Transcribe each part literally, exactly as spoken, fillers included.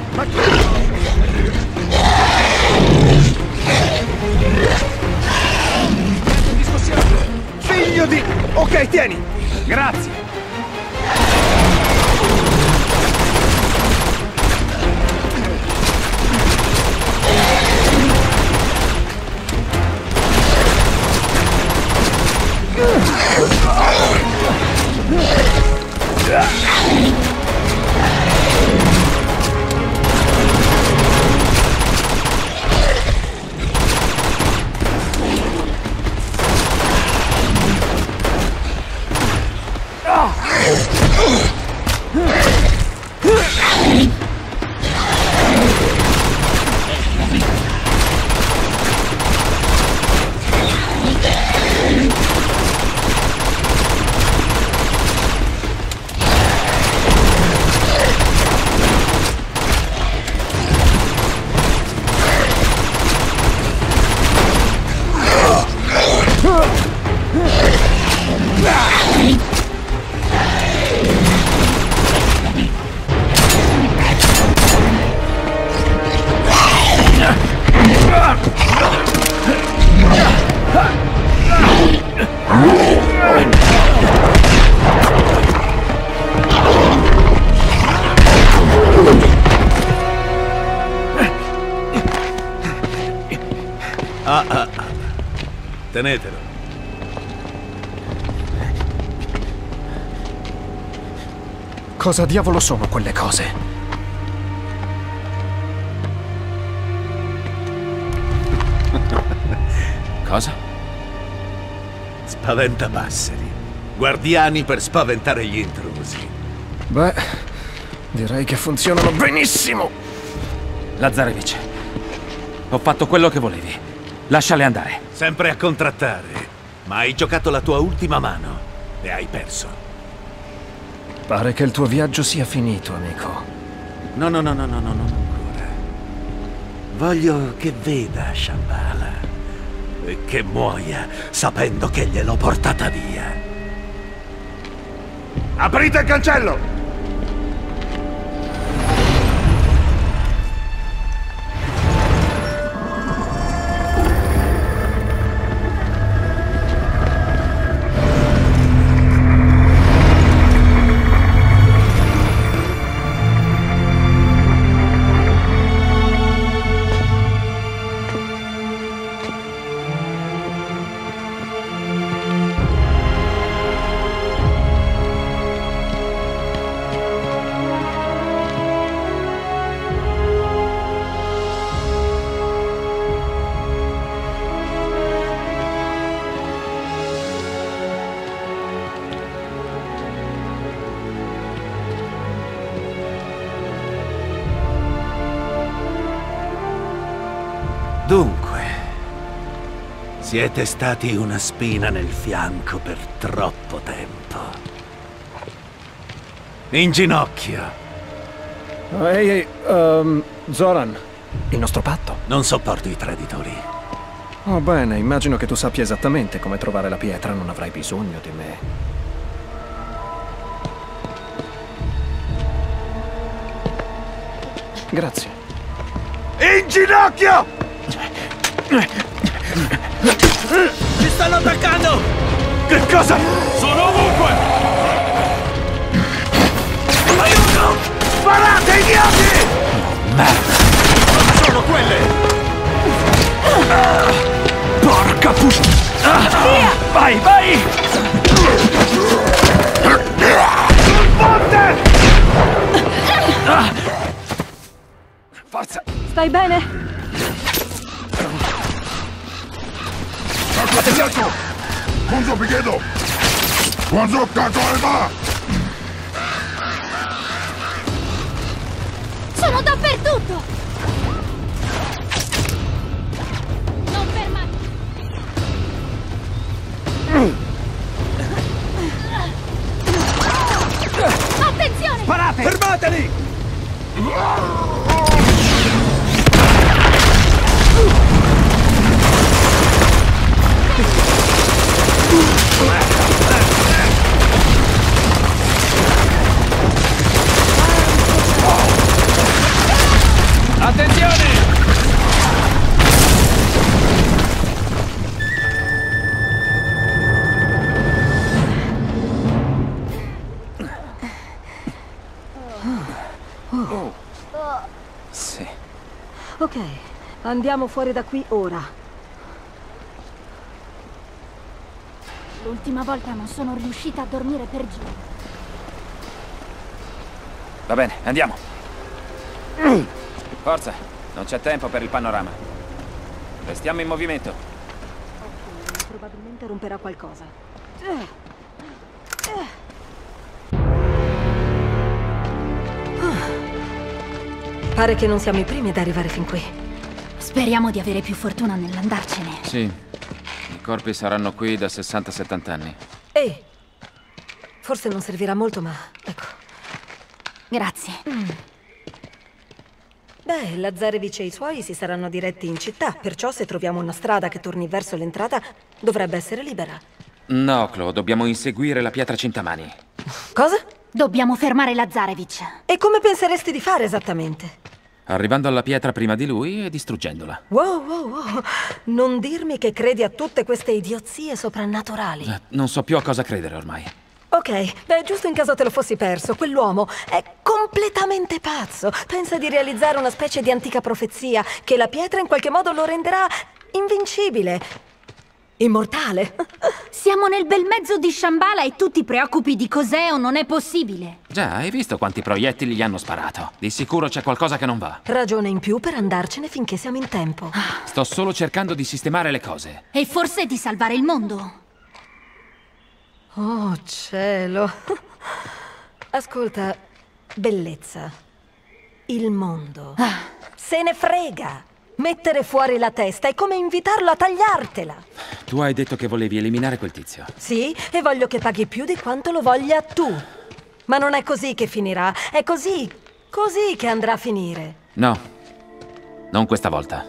Ma che... Figlio di... Ok, tieni! Grazie! Ah, ah, ah. Tenetelo. Cosa diavolo sono quelle cose? Cosa? Spaventapasseri. Guardiani per spaventare gli intrusi. Beh, direi che funzionano benissimo. Lazarevich, ho fatto quello che volevi. Lasciale andare. Sempre a contrattare. Ma hai giocato la tua ultima mano e hai perso. Pare che il tuo viaggio sia finito, amico. No, no, no, no, no, no, non ancora. Voglio che veda Shambhala e che muoia sapendo che gliel'ho portata via. Aprite il cancello! Dunque, siete stati una spina nel fianco per troppo tempo. In ginocchio. Ehi, ehi, um, Zoran, il nostro patto? Non sopporto i traditori. Oh, bene, immagino che tu sappia esattamente come trovare la pietra, non avrai bisogno di me. Grazie. In ginocchio! Ci stanno attaccando! Che cosa? Sono ovunque! Aiuto! Sparate, idioti! Merda! Cosa sono quelle? Porca puttana! Via! Vai, vai! Sul ponte! Forza! Stai bene? Kunzo Pigedo! Kunzo Kakoeba! Sono dappertutto! Non fermati! Attenzione! Sparate! Fermateli! Sì. Ok, andiamo fuori da qui ora. L'ultima volta non sono riuscita a dormire per giorni. Va bene, andiamo. Forza, non c'è tempo per il panorama. Restiamo in movimento. Ok, probabilmente romperà qualcosa. Pare che non siamo i primi ad arrivare fin qui. Speriamo di avere più fortuna nell'andarcene. Sì, i corpi saranno qui da sessanta settanta anni. Ehi, forse non servirà molto, ma ecco. Grazie. Mm. Beh, Lazarevich e i suoi si saranno diretti in città, perciò se troviamo una strada che torni verso l'entrata, dovrebbe essere libera. No, Chloe, dobbiamo inseguire la pietra Cintamani. Cosa? Dobbiamo fermare Lazarevich. E come penseresti di fare esattamente? Arrivando alla pietra prima di lui e distruggendola. Wow, wow, wow. Non dirmi che credi a tutte queste idiozie soprannaturali. Eh, non so più a cosa credere ormai. Ok, beh, giusto in caso te lo fossi perso, quell'uomo è completamente pazzo. Pensa di realizzare una specie di antica profezia, che la pietra in qualche modo lo renderà invincibile, immortale. Siamo nel bel mezzo di Shambhala e tu ti preoccupi di cos'è o non è possibile. Già, hai visto quanti proiettili gli hanno sparato? Di sicuro c'è qualcosa che non va. Ragione in più per andarcene finché siamo in tempo. Sto solo cercando di sistemare le cose. E forse di salvare il mondo. Oh, cielo. Ascolta, bellezza. Il mondo. Se ne frega. Mettere fuori la testa è come invitarlo a tagliartela. Tu hai detto che volevi eliminare quel tizio. Sì, e voglio che paghi più di quanto lo voglia tu. Ma non è così che finirà. È così, così che andrà a finire. No, non questa volta.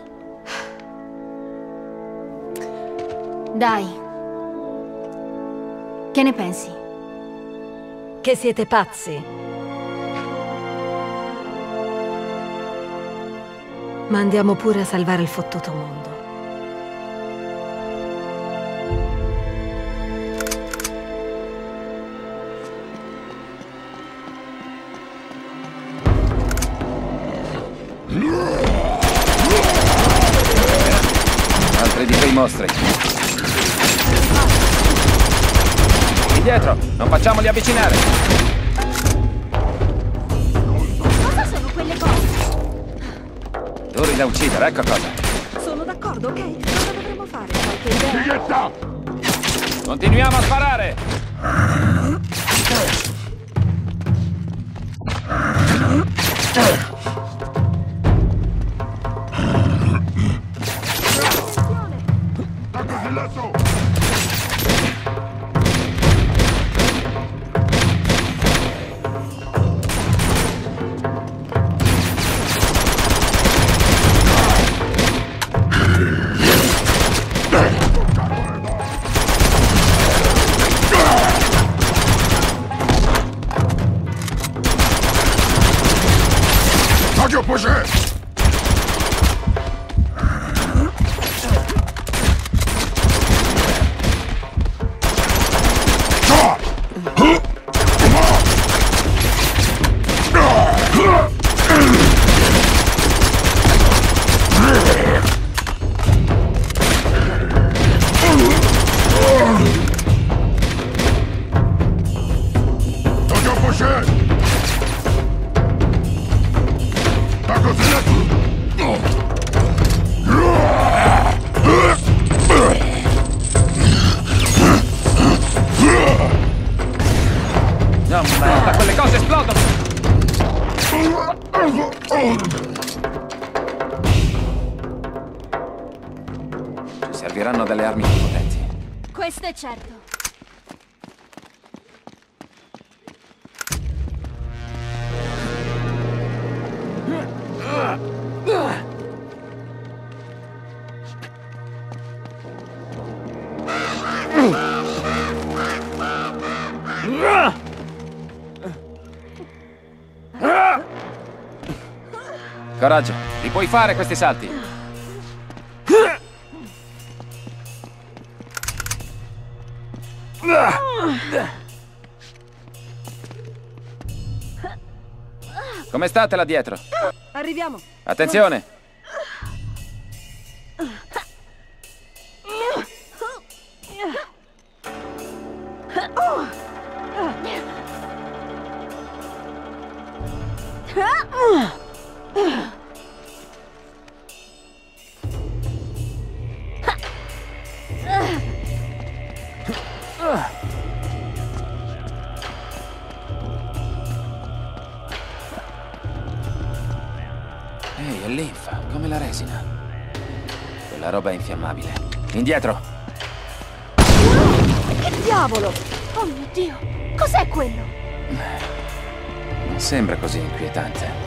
Dai. Che ne pensi? Che siete pazzi. Ma andiamo pure a salvare il fottuto mondo. Altri di quei mostri. Indietro, non facciamoli avvicinare. Cosa sono quelle cose? Duri da uccidere, ecco cosa. Sono d'accordo, ok? Cosa dovremmo fare? Qualche idea? Bighetta! Continuiamo a sparare. Da così lassù! Taglio pusher! Taglio pusher! Da così lassù! No, merda, quelle cose esplodono. Ci serviranno delle armi più potenti. Questo è certo. Coraggio, li puoi fare questi salti. Come state là dietro? Arriviamo. Attenzione! Ehi, è linfa, come la resina. Quella roba è infiammabile. Indietro! Che diavolo! Oh mio Dio! Cos'è quello? Non sembra così inquietante.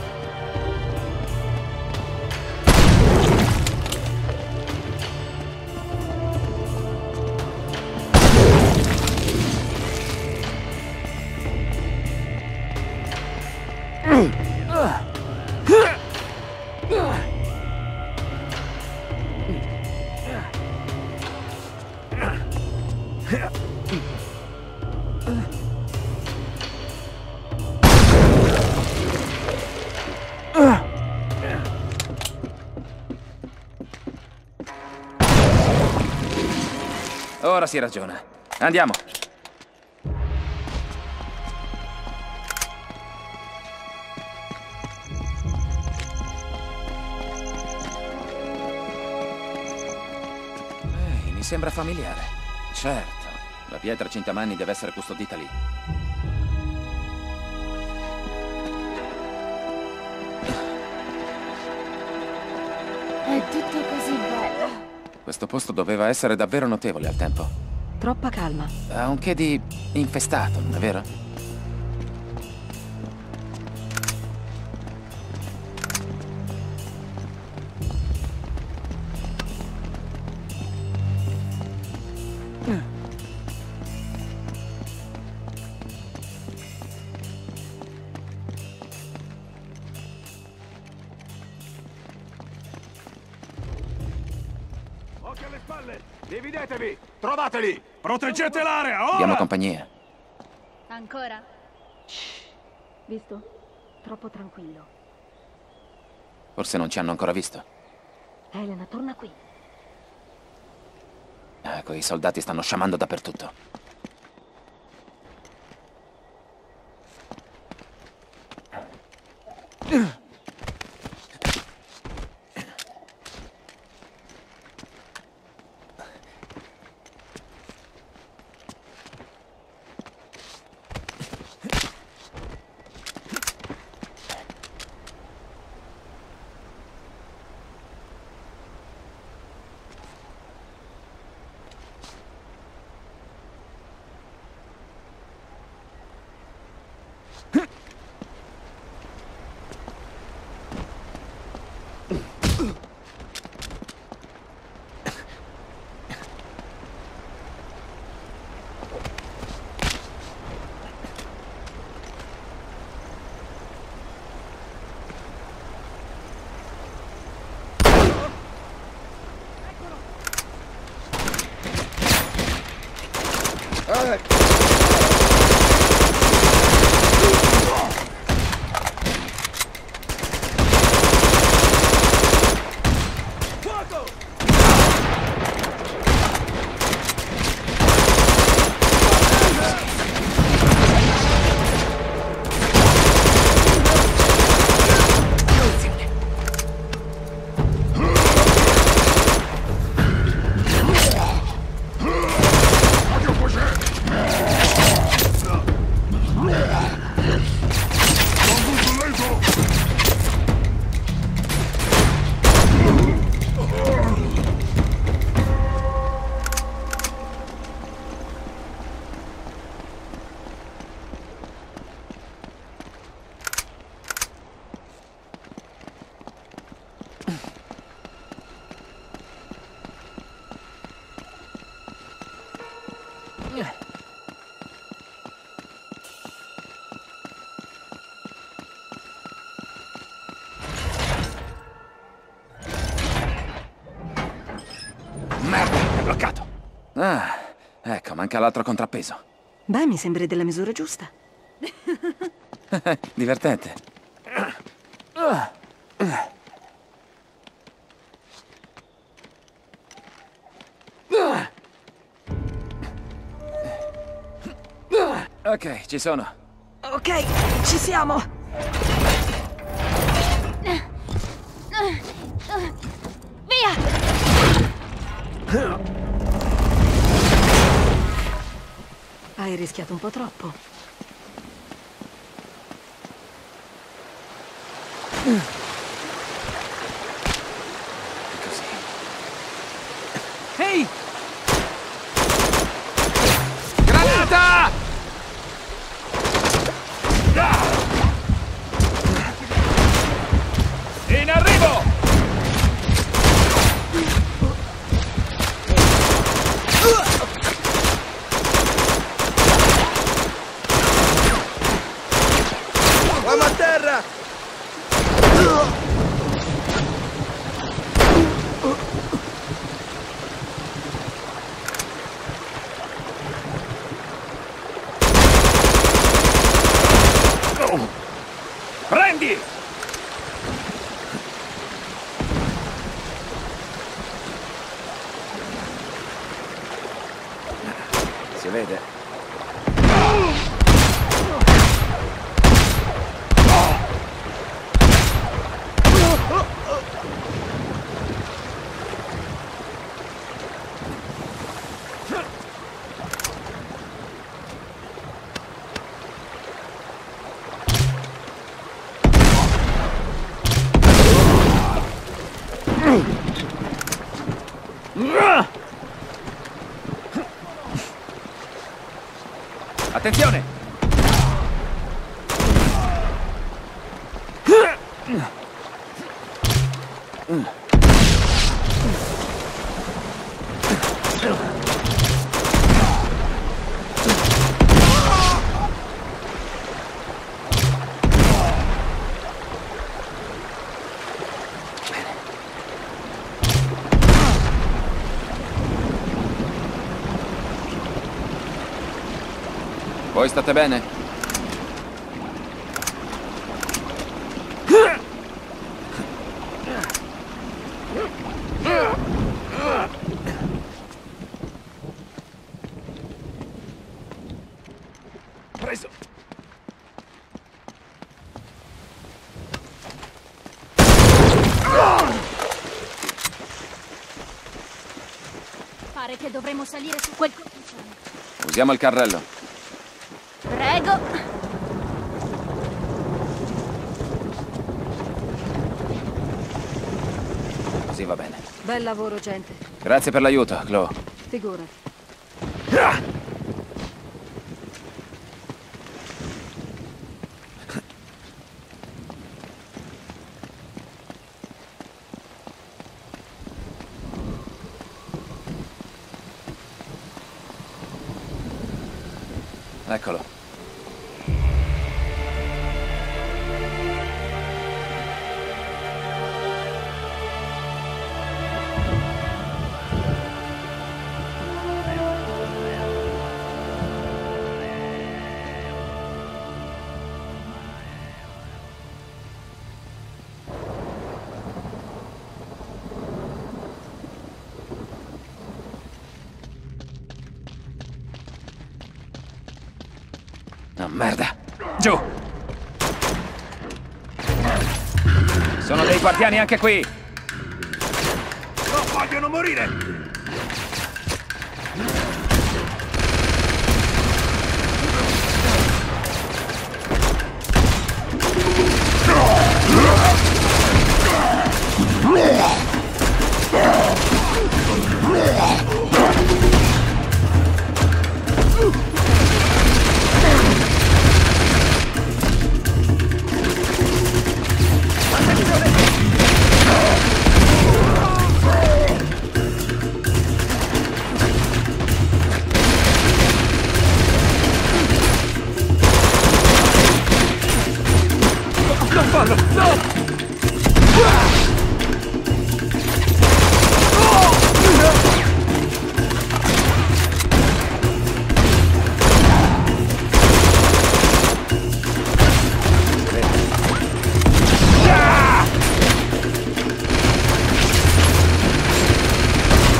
Ora si ragiona. Andiamo. Ehi, mi sembra familiare. Certo, la pietra Cintamani deve essere custodita lì. È tutto così bello. Questo posto doveva essere davvero notevole al tempo. Troppa calma. Ha un che di infestato, non è vero? Occhio alle spalle! Dividetevi! Trovateli! Proteggete l'area, ora! Diamo compagnia. Ancora? Shh. Visto? Troppo tranquillo. Forse non ci hanno ancora visto. Elena, torna qui. Ecco, i soldati stanno sciamando dappertutto. Merda, è bloccato. Ah, ecco, manca l'altro contrappeso. Beh, mi sembri della misura giusta. Divertente. Ok, ci sono. Ok, ci siamo. Via! Hai rischiato un po' troppo. Così. Ehi! Granata! In arrivo! Uomo a terra! Prendi! Si vede? Attenzione! Voi state bene? Preso! Pare che dovremmo salire su quel cornicione. Usiamo il carrello. Prego. Così va bene. Bel lavoro, gente. Grazie per l'aiuto, Chloe. Figurati. Eccolo. Oh, merda! Giù! Sono dei guardiani anche qui! Non vogliono morire! Non farlo! No!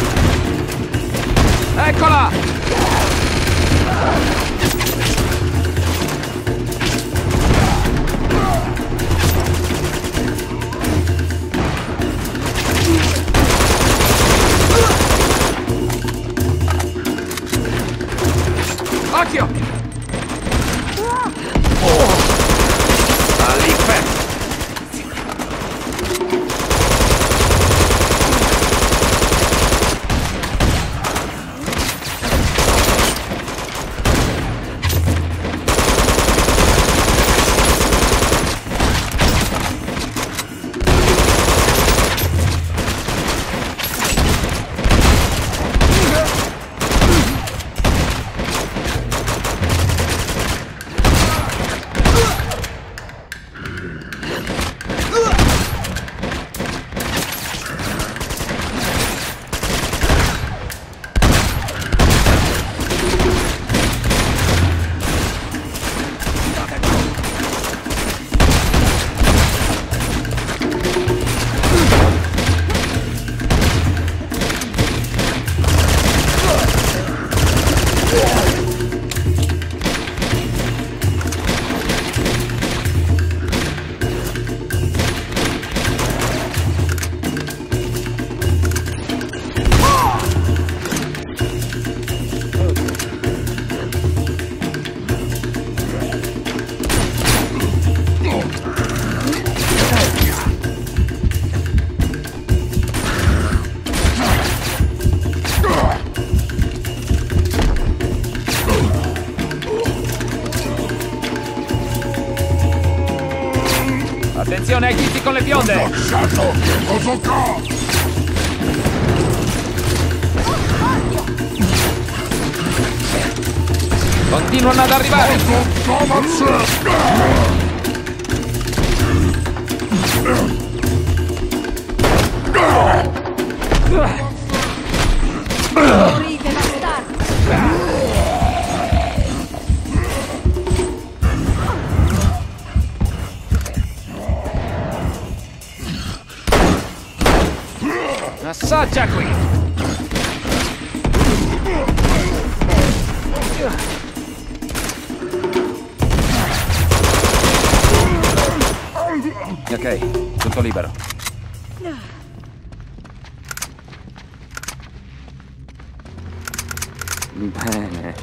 Eccola! con le bionde! Continuano ad arrivare! Morite, bastardi! Assaggia qui! Ok, tutto libero. Bene.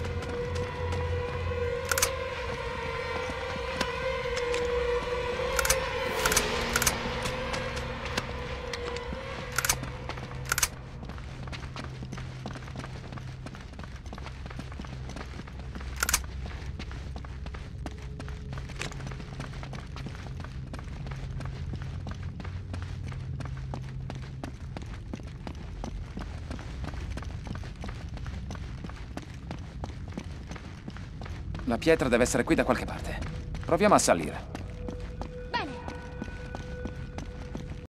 La pietra deve essere qui da qualche parte. Proviamo a salire.